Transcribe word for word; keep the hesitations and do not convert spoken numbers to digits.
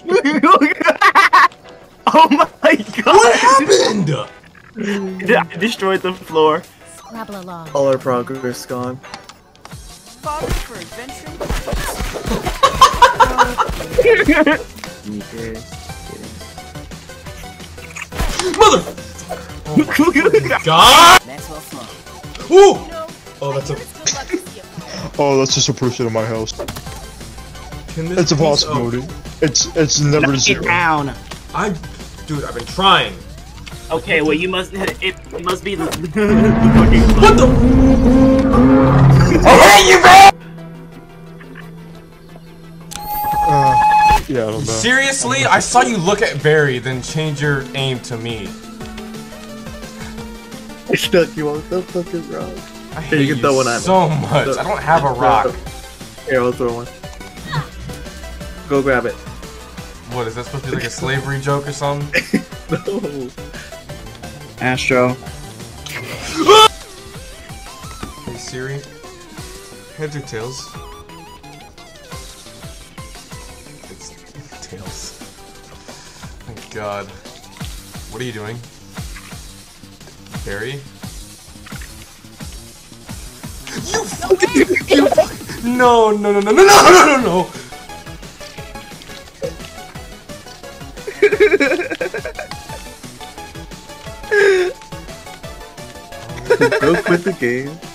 Oh my god! What happened? I destroyed the floor. Scrabble along. All our progress gone. Father for adventure. Mother! Oh my god! Maxwell Small. Ooh! Oh, that's a. Oh, that's just a person in my house. Can this It's a piece- possibility. It's it's never Get zero. down. I, dude, I've been trying. Okay, well you must. It, it must be the. What the? I hate you, man! Uh, yeah, I don't know. Seriously, I saw you look at Barry, then change your aim to me. I stuck you. What the fuck is wrong? I Here, hate you you can throw one at me. so much. I don't have a rock. Here, I'll throw one. Go grab it. What, is that supposed to be like a slavery joke or something? No. Astro. Hey Siri. Heads or tails? It's tails. Thank God. What are you doing? Barry? You fucking you fucking No no no no no no no no no Go quit the game.